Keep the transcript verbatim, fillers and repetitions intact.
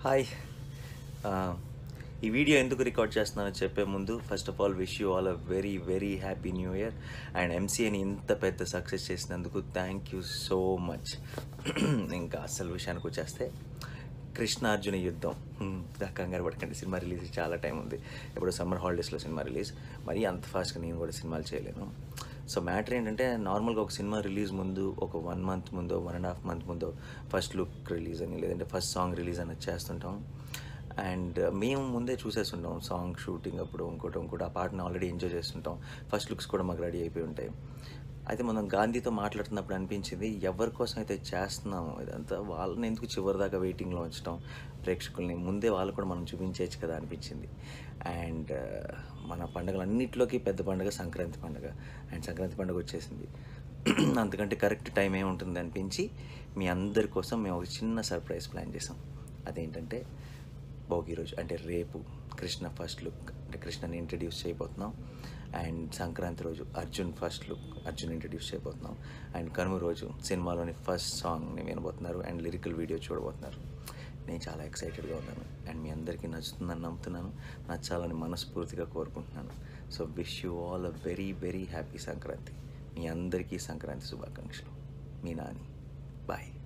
Hi. ఈ video ఎందుకు record చేస్తున్నానో చెప్పే ముందు first of all wish you all a very very happy new year. And ఎంసీఏని ఇంత పెద్ద సక్సెస్ చేసినందుకు థ్యాంక్ యూ సో మచ్. ఇంకా అసలు విషయానికి వచ్చేస్తే కృష్ణార్జున యుద్ధం, కంగారు పడకండి, సినిమా రిలీజ్ చాలా టైం ఉంది. ఇప్పుడు సమ్మర్ హాలిడేస్లో సినిమా రిలీజ్, మరీ అంత ఫాస్ట్గా నేను కూడా సినిమాలు చేయలేను. సో మ్యాటర్ ఏంటంటే, నార్మల్గా ఒక సినిమా రిలీజ్ ముందు ఒక వన్ మంత్ ముందో వన్ అండ్ హాఫ్ మంత్ ముందో ఫస్ట్ లుక్ రిలీజ్ అని, లేదంటే ఫస్ట్ సాంగ్ రిలీజ్ అని చేస్తుంటాం. అండ్ మేము ముందే చూసేస్తుంటాం సాంగ్ షూటింగ్ అప్పుడు, ఇంకోటి ఇంకోటి ఆ పాటను ఆల్రెడీ ఎంజాయ్ చేస్తుంటాం. ఫస్ట్ లుక్స్ కూడా మాకు రెడీ అయిపోయి ఉంటాయి. అయితే మనం గాంధీతో మాట్లాడుతున్నప్పుడు అనిపించింది, ఎవరి కోసం అయితే చేస్తున్నామో ఇదంతా వాళ్ళని ఎందుకు చివరి దాకా వెయిటింగ్లో ఉంచడం, ప్రేక్షకుల్ని ముందే వాళ్ళు కూడా మనం చూపించేయచ్చు కదా అనిపించింది. అండ్ మన పండుగలన్నింటిలోకి పెద్ద పండుగ సంక్రాంతి పండుగ. అండ్ సంక్రాంతి పండుగ వచ్చేసింది, అంతకంటే కరెక్ట్ టైం ఏముంటుంది అనిపించి మీ అందరి కోసం మేము ఒక చిన్న సర్ప్రైజ్ ప్లాన్ చేసాం. అదేంటంటే, భోగి రోజు అంటే రేపు కృష్ణ ఫస్ట్ లుక్, అంటే కృష్ణని ఇంట్రడ్యూస్ చేయబోతున్నాం. అండ్ సంక్రాంతి రోజు Arjun first look, Arjun introduce చేయబోతున్నాం. అండ్ కనుమ రోజు సినిమాలోని ఫస్ట్ సాంగ్ని వినబోతున్నారు అండ్ లిరికల్ వీడియో చూడబోతున్నారు. నేను చాలా ఎక్సైటెడ్గా ఉన్నాను అండ్ మీ అందరికీ నచ్చుతుందని నమ్ముతున్నాను, నచ్చాలని మనస్ఫూర్తిగా కోరుకుంటున్నాను. So wish you all a very very happy Sankranti. మీ అందరికీ సంక్రాంతి శుభాకాంక్షలు. మీ నాని. బాయ్.